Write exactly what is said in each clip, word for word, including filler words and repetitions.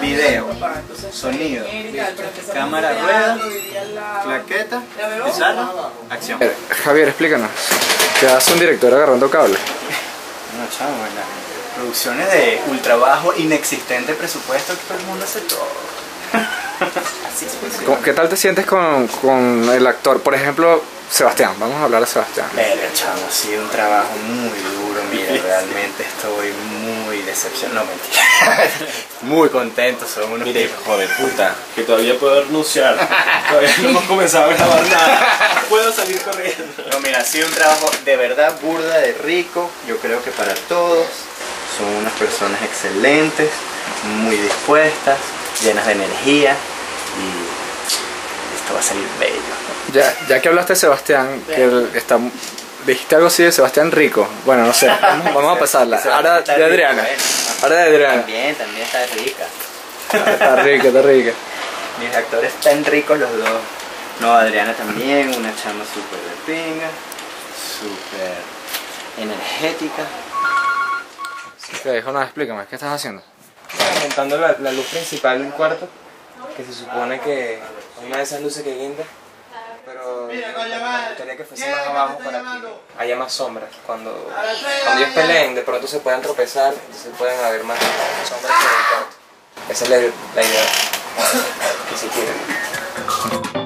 video, sonido, cámara, rueda, plaqueta, sala, acción. Javier, explícanos. ¿Qué hace un director agarrando cable? No, chamo, en las producciones de ultra bajo, inexistente presupuesto, que todo el mundo hace todo. Así es posible. ¿Qué tal te sientes con, con el actor? Por ejemplo, Sebastián. Vamos a hablar de Sebastián. Verga, chamo, ha sido un trabajo muy duro. Mira, realmente estoy muy decepcionado. No, mentira. Muy contento, son unos Mire, hijo de puta, que todavía puedo renunciar. Todavía no hemos comenzado a grabar nada. Puedo salir corriendo. No, mira, ha sido un trabajo de verdad burda de rico. Yo creo que para todos. Son unas personas excelentes, muy dispuestas, llenas de energía y esto va a salir bello. Ya, ya que hablaste de Sebastián, que él está, dijiste algo así de Sebastián Rico. Bueno, no sé, vamos, vamos a pasarla. Ahora de Adriana. Ahora de Adriana. También, también está rica. Está rica, está rica. Mis actores están ricos los dos. No, Adriana también, una chama súper de pinga, súper energética. Ok, Jonás, explícame, ¿qué estás haciendo? Aumentando la, la luz principal del cuarto, que se supone que es una de esas luces que guinda, pero me gustaría que fuese más abajo para que haya más sombras. Cuando, cuando ellos peleen, de pronto se puedan tropezar, entonces pueden haber más sombras sobre el cuarto. Esa es la, la idea que se quiere.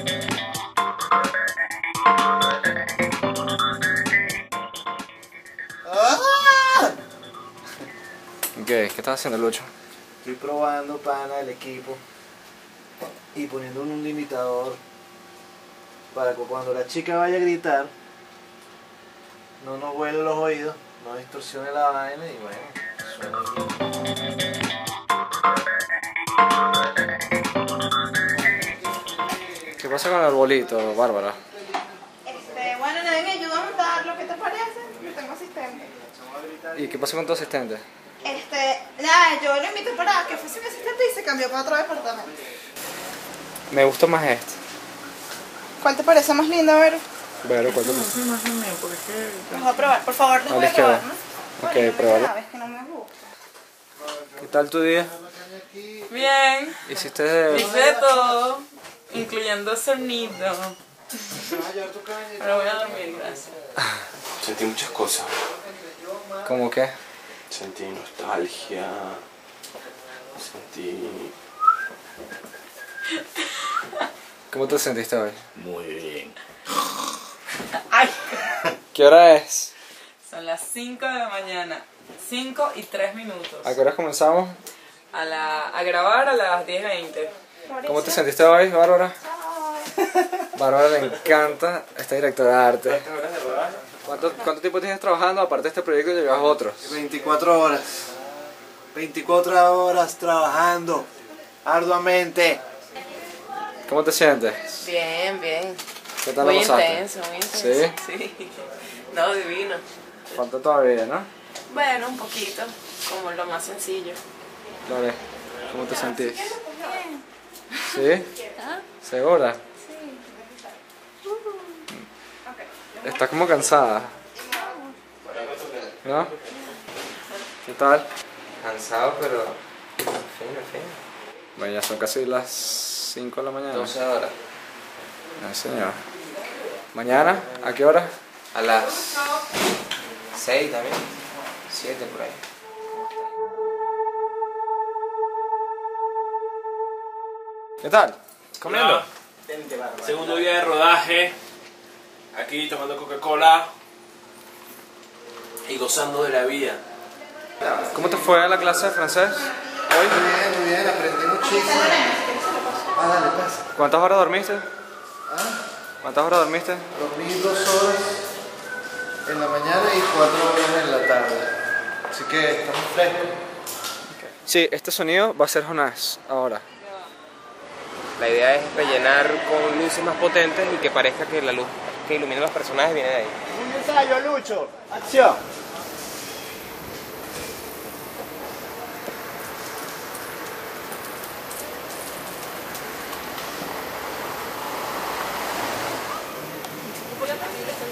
¿Qué, ¿Qué estás haciendo, Lucho? Estoy probando pana del equipo y poniendo un limitador para que cuando la chica vaya a gritar no nos vuele los oídos, no distorsione la vaina y bueno, suene bien. ¿Qué pasa con el arbolito, Bárbara? Este, bueno, nadie me ayuda a montarlo, ¿qué te parece? Yo tengo asistente. ¿Y qué pasa con tu asistente? Este, nada, yo lo invité para que fuese mi asistente y se cambió para otro departamento. Me gusta más este. ¿Cuál te parece más lindo, Vero? Vero, ¿cuál te gusta? Vamos a probar, por favor, no voy a probar, ¿no? Ok, pruébalo. Sabes que no me gusta. ¿Qué tal tu día? Bien, ¿Hiciste...? hice todo, incluyendo sonido. Pero voy a dormir, gracias. Sentí muchas cosas. ¿Cómo qué? Sentí nostalgia. Sentí... ¿Cómo te sentiste hoy? Muy bien. ¡Ay! ¿Qué hora es? Son las cinco de la mañana, cinco y tres minutos. ¿A qué hora comenzamos? A, la, a grabar a las diez veinte. ¿Cómo te sentiste hoy, Bárbara? Bárbara le encanta esta directora de arte. ¿Cuánto, ¿Cuánto tiempo tienes trabajando? Aparte de este proyecto llevas otros. veinticuatro horas. veinticuatro horas trabajando arduamente. ¿Cómo te sientes? Bien, bien. ¿Qué tal Muy lo pasaste? intenso, muy intenso. ¿Sí? Sí. No, divino. Falta todavía, ¿no? Bueno, un poquito, como lo más sencillo. Lore, ¿cómo te sentís? ¿Sí? ¿Segura? Estás como cansada, ¿no? ¿Qué tal? Cansado, pero fino, fino. Bueno, ya son casi las cinco de la mañana. doce horas. Ay, señor. ¿Mañana? ¿A qué hora? A las seis también. siete por ahí. ¿Qué tal? ¿Comiendo? Segundo día de rodaje. Aquí tomando Coca-Cola. Y gozando de la vida. ¿Cómo te fue la clase de francés hoy? Muy bien, muy bien, aprendí muchísimo. Ah, dale, pasa. ¿Cuántas horas dormiste? ¿Ah? ¿Cuántas horas dormiste? Dormí dos horas en la mañana y cuatro horas en la tarde. Así que estamos frescos. Sí, este sonido va a ser Jonás ahora. La idea es rellenar con luces más potentes y que parezca que la luz que ilumina a los personajes viene de ahí. Un ensayo, Lucho. Acción.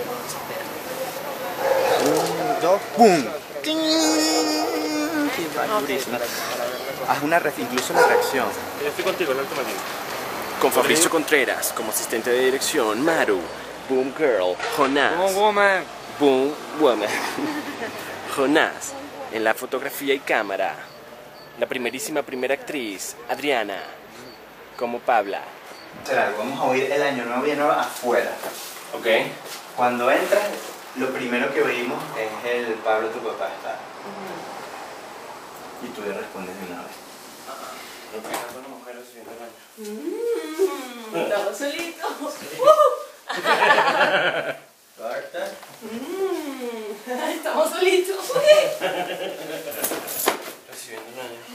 Un, dos, ¡pum! No, durísimo. Haz una re- incluso la reacción. Yo estoy contigo, no te imagino. Con Fabricio Contreras como asistente de dirección, Maru, Boom Girl, Jonás, Boom Woman. Boom Woman, Jonás, en la fotografía y cámara, la primerísima primera actriz, Adriana, como Pabla. Claro, vamos a oír el año nuevo bien afuera. Ok. Cuando entras, lo primero que oímos es el Pablo, tu papá está. Y tú le respondes de una vez. Estamos solitos. Corta. Estamos solitos. Recibiendo un año.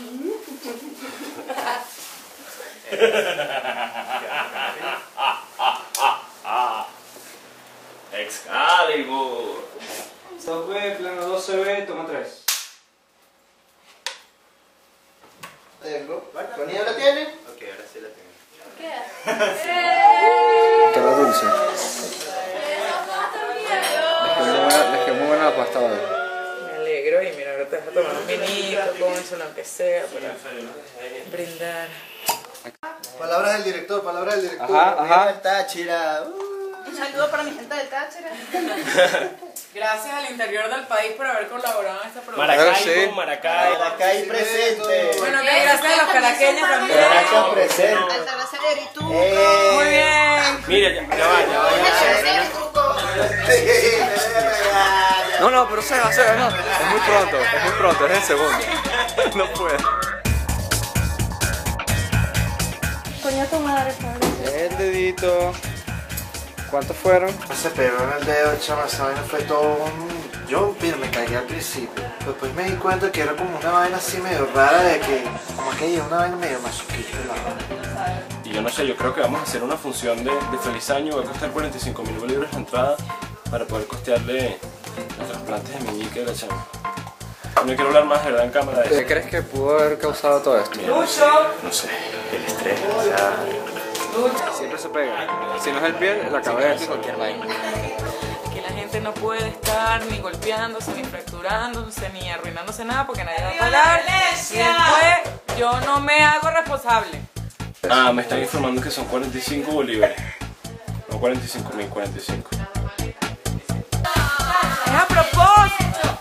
Excalibur. dos B, plano doce B, toma tres. Tengo. ¿Con ella la tiene? Ok, ahora sí la tengo. Queda dulce. Les quedó muy buena la pasta hoy. Me alegro y mira, ahora te vas a tomar un vinito, cónselo, aunque sea, para brindar. Palabras del director, palabras del director. Ajá, ajá. Está chira. Un saludo para mi gente del Táchira. Gracias al interior del país por haber colaborado en esta producción. Maracaibo, Sí. Maracaibo. Maracay presente. Bueno, que gracias a los caraqueños también. Caracas presente. Altagracia de Arituco. Muy bien. Mira, ya, ya va, ya va. Altagracia de Arituco. No, no, pero se va, se va, no. Es muy pronto, es muy pronto, es el segundo. No puedo. Coño tu madre, padre. El dedito. ¿Cuántos fueron? Se pegó en el dedo, chama, esa vaina fue todo un... Yo, mira, me cagué al principio. Después me di cuenta que era como una vaina así medio rara de que... Como que una vaina medio masoquista la vaina. Y yo no sé, yo creo que vamos a hacer una función de, de feliz año. Va a costar cuarenta y cinco mil bolívares la entrada para poder costearle los trasplantes de meñique de la chama. No quiero hablar más de verdad en cámara de ¿Qué eso. crees que pudo haber causado todo esto? No sé, el estrés, o sea... Siempre se pega. Si no es el pie, la cabeza. cualquier vaina. Que la gente no puede estar ni golpeándose, ni fracturándose, ni arruinándose nada porque nadie va a pagar. Y después yo no me hago responsable. Ah, me están informando que son cuarenta y cinco bolívares. No cuarenta y cinco mil, cuarenta y cinco. Es a propósito.